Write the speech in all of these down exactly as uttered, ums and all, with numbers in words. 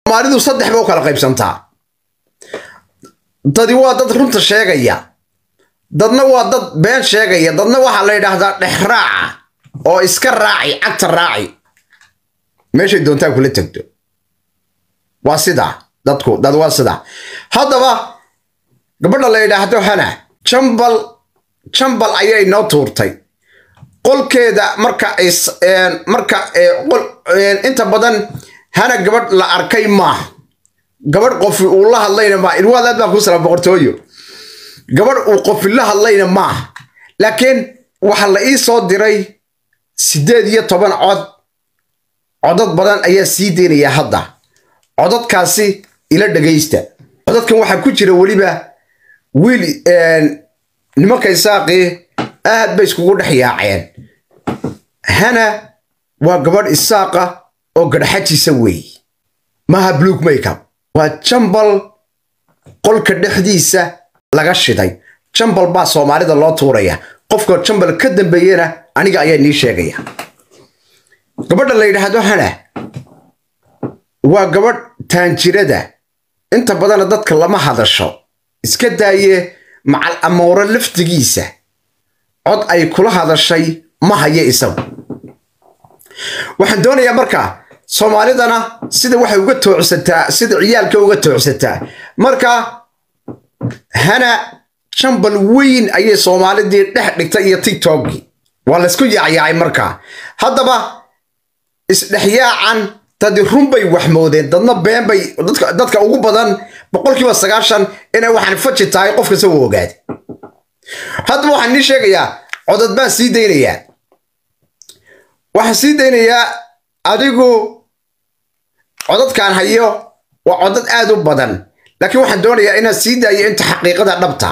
Soomaalidu saddex baa u kala qaybsantaa. Dad waa dad runta sheegaya, dadna waa dad been sheegaya, dadna waxa la yiraahdaa dhexraaca oo iska raaci agta raaci meeshay doontaa kula tagto. Waa sida dadku dad waa sida haddaba gabadha la yiraahdo Hana Jambal Jambal ayay noo tuurtay qolkeeda marka ay marka qol inta badan Hana gabadh la arkay ma gabadh qof uu la hadlayna ma in wadaad baa ku sala boqortooyo gabadh uu qof la hadlayna ma laakiin waxa la ii soo diray sideed iyo toban cod codad badan ayaa sii deynaya hadda codadkaasi ila dhageysta codadkan waxa ku jira waliba wiil nimanka isaaqi aad bay iskugu dhaxyaaceen Hana waa gabadh isaaqa oo gadhaxajiisa weey maha blue makeup waa Jambal qolka dhexdiisa laga shiday Jambal baa Soomaalida loo tuuraya qofka Jambal ka dambeeyana aniga ayaa nii sheegaya gabadha la yiraahdo Hana waa gabadh taanjirada inta badan dadka lama hadasho iska daaye macal amoora laftigiisa cod ay kula hadashay ma haye isagu waxaan doonayaa marka Soomaalidana sida waxay uga toocsataa sida ciyaalka uga toocsataa marka Hana Jambal weyn ayay Soomaalidii dhex dhigtay iyo TikTok waa la isku yaacay marka haddaba isdhexyaacan dad runbay wax moodeen dadna been bay dadka dadka ugu badan boqolkiiba sagaashan inay waxaan faji tahay qofka soo ogaad hadda waxaan ni sheegayaa codad baan sii deynayaa waxaan sii deynayaa adigu codadkan hayo waa codad aad u badan laakiin waxaan doonayaa inaan sii daayo inta xaqiiqada dhabta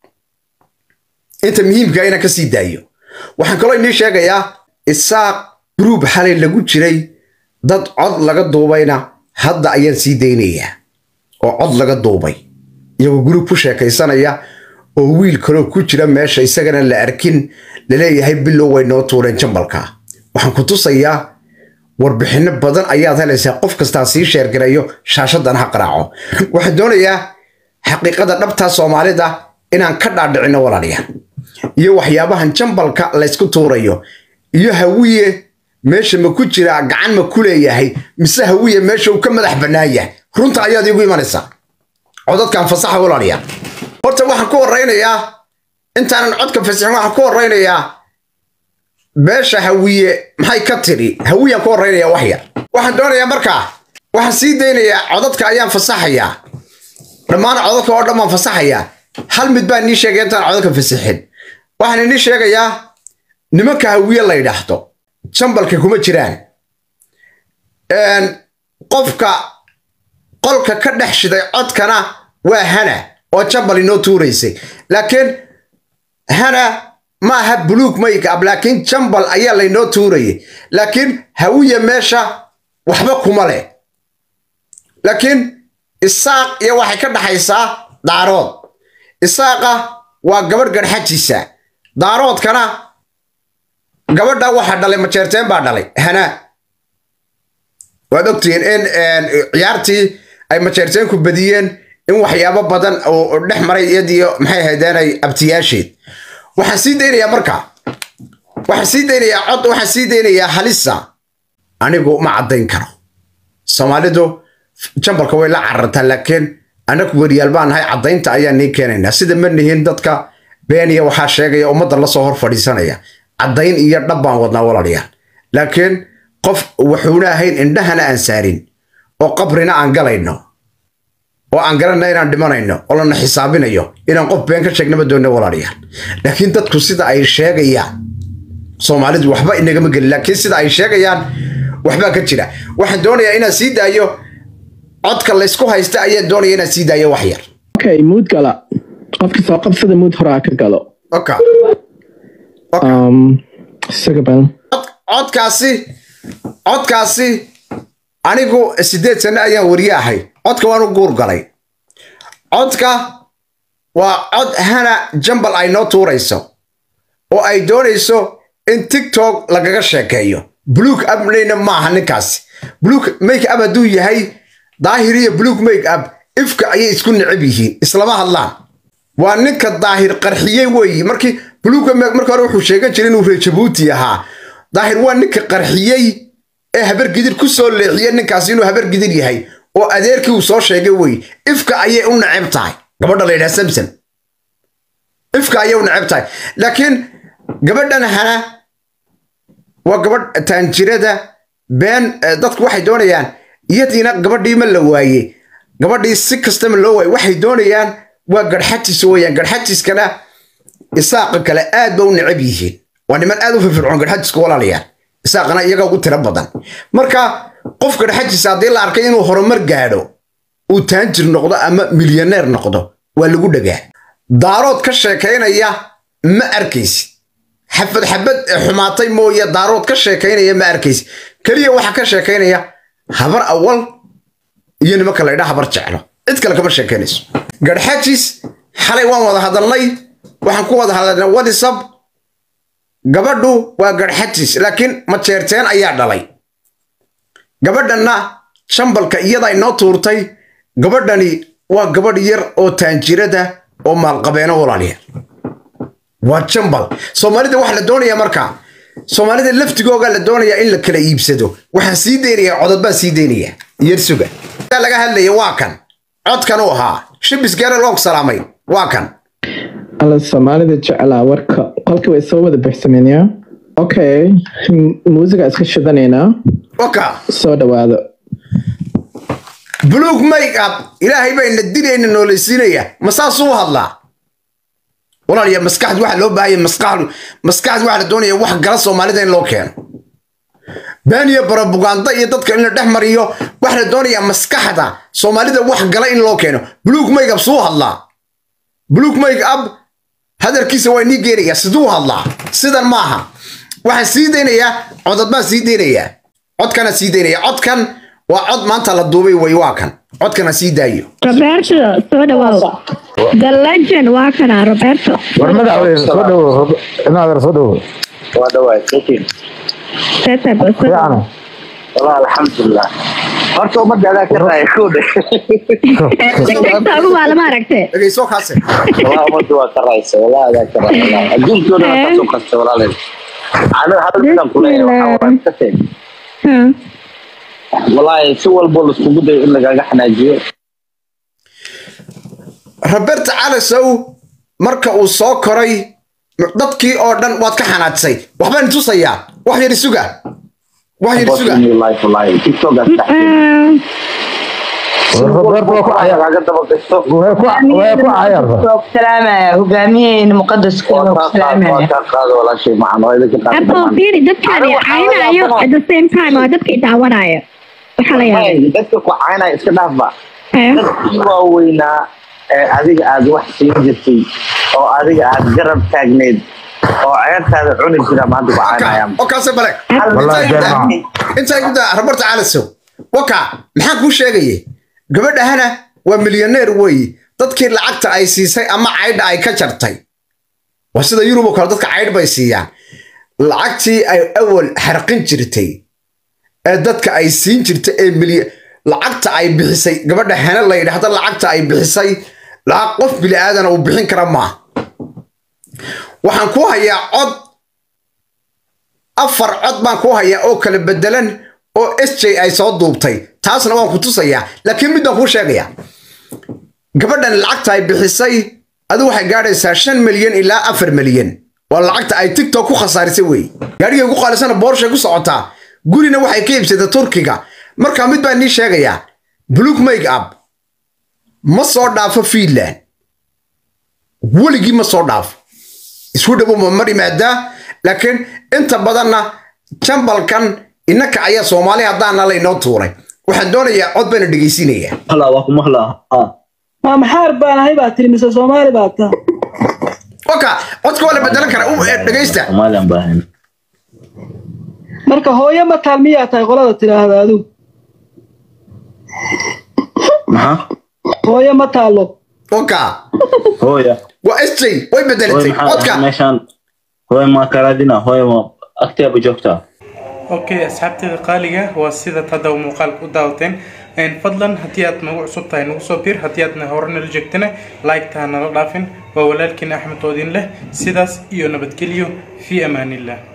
inta muhiimka inaan ka sii daayo waxaan kaloo ni sheegayaa isaaq group xalay lagu jiray dad cod laga duubayna hadda ayaan sii deynayaa oo cod laga duubay iyagoo group ku sheekaysanaya oo wiil kale ku jira meesha isagana la arkin la leeyahay bilow way noo tuureen Jambalka waxaan ku tusayaa warbixino badan ayaad helaysaa qof kasta si sheer garayo shaashadan ha qaraaco waxaan doonayaa xaqiiqada dhabta Soomaalida inaan ka dhaadhicino walaaliyaal iyo waxyaabahan Jambalka la isku tuurayo iyo hawiye meesha ma ku jira gacan ma ku leeyahay mise hawiye meesha uu ka madax banaaya runta ayaad igu imanaysaa codadkan fasaxa walaaliyaal horta waxaan ku wareynayaa intaanan codka fasaxin waxaan ku wareynayaa beesha hawiye maxay ka tiri hawiye ku wareynaya waxya waxaan doonayaa markaa waxaan sii deynayaa codadka ayaan fasaxayaa dhammaan codadka oo dhammaan fasaxayaa hal mid baan ni sheegay intaan codadka fasaxin waxaan ni sheegayaa nimanka hawiye la yiraahdo Jambalka kuma jiraan een qofka qolka ka dhex shiday codkana waa Hana oo Jambal inoo tuureysay laakiin Hana ma aha blue makeup laakiin Jambal ayaa la inoo tuurayay laakiin hawiye meesha waxba kuma leh laakiin isaaq iyo waxay ka dhaxaysaa daarood isaaqa waa gabadh garxajiisa daaroodkana gabadha waxa dhalay ma jeerteen baa dhalay Hana waa doctor in ciyaartii ay ma jeerteen ku badiyeen in waxyaabo badan oo dhex maray iyadiyo maxay haydeenay abtiyaasheed waxaan sii deynayaa marka waxaan sii deynayaa cod waxaan sii deynayaa halisa anigu ma cadeyn karo Soomaalidu Jambalka way la carartaa laakiin anagu wariyaal baan hay cadeynta ayaan ni keenaynaa sida manihin dadka beeniya waxa sheegaya ummadda la soo hor fadhiisanaya عدين iyo dhabbaan wadnaa walaaliyaal laakiin qof wuxuuna ahayn indhahana aan saarin oo qabrina aan galayno oo aan garanay inaan dhimanayno oo la xisaabinayo inaan qof been ka sheegnaba doono walaaliyaal laakiin dadku sida ay sheegayaan Soomaalidu waxba inaga ma gal laakiin sida ay sheegayaan waxba ka jira waxaan doonayaa inaan sii daayo codka la isku haysta ayaan doonayaa inaan sii daayo wax yar okay mood gala qofka soo qabsada mood hore ka galo okay um Sagaban codkaasi codkaasi anigu sideed sano ayaan wariyahay codka waan u guur galay codka waa cod Hana Jambal ay noo tuurayso oo ay doonayso in TikTok lagaga sheekeeyo blue abnayna ma aha ninkaas blue make up aduu yahay daahir iyo buluug make up ifka ayay isku necab yihiin islama hadlaan waa ninka daahir qarxiyey weeye markii buluug make markii hore wuxuu sheegan jiray inuu reer Jabuuti ahaa daahir waa ninka qarxiyey ee habar gidir ku soo leexiyay ninkaas inuu habar gidir yahay oo adeerkii uu soo sheegay weeye ifka ayay u necab tahay gabadha la yiraahdo Samson ifka ayay u necab tahay laakiin gabadhan hana waa gabadh taanjirada been dadku waxay doonayaan iyadiina gabadhii ma la waayay gabadhii si kasta ma loo waayay waxay doonayaan waa garxatis weeyaan garxatiskana isaaqa kale aad ba u necab yihiin waa niman aad u firfircoon garxatiska walaalayaal isaaqana iyaga ugu tiro badan marka qof garxatis haddii la arkay inuu horumar gaadho uu taanjir noqdo ama milyaneer noqdo waa lagu dhagaa daarood ka sheekaynaya ma arkaysid xafad xabad xumaatay mooye daarood ka sheekaynaya ma arkaysid kaliya waxa ka sheekaynaya habar awal iyo nimanka la yidhaa habar jeclo cid kale kama sheekaynayso garxajis xalay waan wada hadalnay waxaan ku wada hadalnay WhatsApp gabadhu waa garxajis laakiin ma jeerteen ayaa dhalay gabadhana shambalka iyada inoo tuurtay gabadhani waa gabadh yar oo taanjirada oo maalqabeeno walaaliya waa jambal Soomaalida waxa la doonayaa marka Soomaalida laftigooga la doonayaa in la kala iibsado waxa sii deynaya codad baa sii deynaya yar suga laga hadlayo waa kan codkan oo ahaa shibis gaar loo salaamay waa kan alla Soomaalida jeclaa warka qolka way soo wada bixsameynaya okay muusiga iska shidanayna okay soo dhawaado buluug make up ilaahay bay na dilayna noolaysiinaya masaasuu hadlaa walaaliya maskaxdu waxa loo baahay maskaxdu maskaxdu waxa la doonayaa wax gala Soomaalida in loo keeno baaniya propaganda iyo dadka in la dhex mariyo waxa la doonayaa maskaxda Soomaalida wax gala in loo keeno buluug make up soo hadlaa buluug make up hadarkiisa waa ni geeriya sidoo hadlaa sidan maaha waxa sii deynaya codad baa sii deynaya codkana sii deynaya codkan waa cod maanta la duubay way waa kan codkana sii daayo Roberto soo dhawaado the legend waa kana Roberto warmada away soo dhawo inaad soo dhawo waa dhawaay kootin tata basta والله الحمد لله horta umada adaa ka raay koode TikTok waa la maaragtay dhagay soo kaasay والله umada waa ka raaysa والله adaa ka raay adduunkooda waa ka soo qastay walaalay ana hadalkan kulay waxa waan ka tahay والله si walbo la isku guday in laga xanaajiyo Robert Alasow marka uu soo koray dadkii oo dhan waad ka xanaadsay waxba intusayaa wax yar isuga wax yar isuga live live TikTok ga Roberto ku ayaa laga daba gasto way ku way ku ayaa salaama hogaamiyeen muqaddas ku salaama qaado wala shay macno ay ka qaado Apple fiiri dadkani aynayo at the same time oo dadkii daawanayo waxa la yaabay dadka ku caynay iska dhaafba dadkii waa weynaa adiga aad wax siin jirtay oo adiga aad garab taagneed oo ceertaada cuni jira maanta ku caynayaan oo kaase bale wallahi jarma inta ay gudaa Robert Alasow waka maxaa ku sheegay gabadhana waa milyaneer way dadkii lacagta ay siisay ama caydha ay ka jartay waa sida Yurub oo kale dadka caydh bay siiyaan lacagtii ay awal xarqin jirtay ee dadka ay siin jirtay ee milyan lacagta ay bixisay gabadha hana la yiraahdo lacagta ay bixisay lacag qof bili aadan uu bixin kara ma waxaan ku hayaa cod afar cod baan ku hayaa oo kala bedelan oo S J ay soo duubtay taasna waan ku tusayaa laakiin mid aan ku sheegaya gabadhan lacagta ay bixisay adu waxay gaadhaysaa shan milyan ilaa afar milyan waa lacagta ay TikTok ku khasaarisay way gaariga ugu qaalisana Porsche ku socotaa gurina waxay ka iibsatay Turkiga marka mid baan ni sheegaya buluug make up ma soo dhaafo Finland waligi ma soo dhaaf isku dhabo ma mari maada laakiin inta badanna jambalkan inaka ayaa Soomaali hadaan la inoo tuuray waxaan doonayaa cod baan dhageysinaya hala waa kuma hala ma maxaar baan ahay baa tirmisa Soomaali baa ta oka codka wala bedelan kara u dhageysta Soomaaliyan baahan marka hooyo ma taalmiyaa tahay qolada tiraahdo adu maxaa hooyo ma taalo oka hooya waa S J way bedelatay codka meeshan hooya ma karadina hooya ma agteeba joogtaa اوكي اسحبتي قاليه هو سيده هذا مقال وداوتين ان فضلا هتيات نوع صوتها نوع صوبير هتياتنا هورنا الجكتنا لايك تانا لطافن وولالكن احمد ودين له سيداس ايو نبتكليو في امان الله